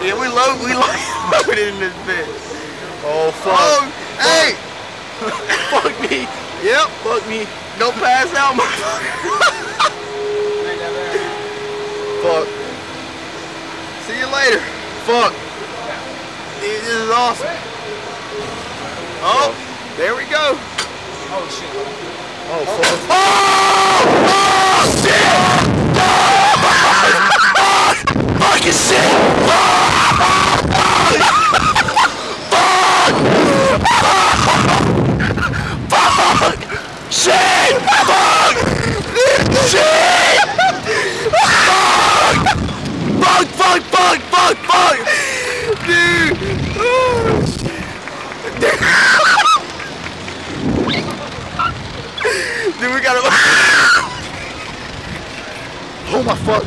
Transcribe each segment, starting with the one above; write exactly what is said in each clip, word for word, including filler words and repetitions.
Yeah, we load, we loaded in this bitch. Oh fuck. Oh, fuck. hey! Fuck me. Yep. Fuck me. Don't pass out, motherfucker. Fuck. See you later. Fuck. Dude, this is awesome. Oh, there we go. Oh shit. Oh fuck. Oh! Oh, shit! Oh! Fucking shit! Fuck! Shit! Fuck! Shit! Fuck! Fuck! Fuck! Fuck! Fuck! Dude! Dude, we gotta. Oh my fuck.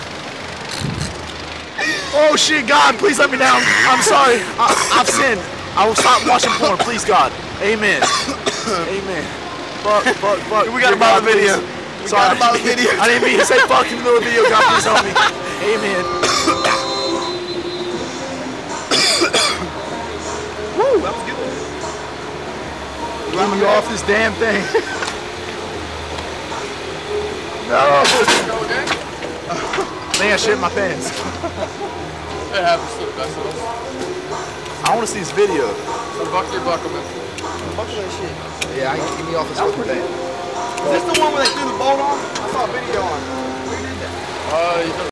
Oh shit, God, please let me down. I'm sorry. I, I've sinned. I will stop watching porn, please, God. Amen. Amen. Fuck, fuck, fuck. We got about the video. We Sorry. got about the video. I didn't mean to say fuck in the middle of the video. God, please help me. Amen. Woo, that was good. Get me off this damn thing. No. Man, I shit my pants. It happens to the best of us. I want to see this video. So buck your buckle, man. Fuck that shit. Yeah, I can get me off this fucking thing. Is this the one where they threw the bolt on? I saw a video on it. Who did that? Uh, you